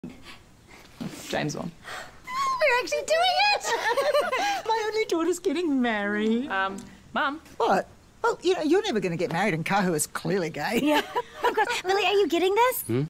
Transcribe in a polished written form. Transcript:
James on. We're actually doing it! My only daughter's getting married. Mum? What? Well, you know, you're never going to get married and Kahu is clearly gay. Yeah. Oh, God. Lily, are you getting this?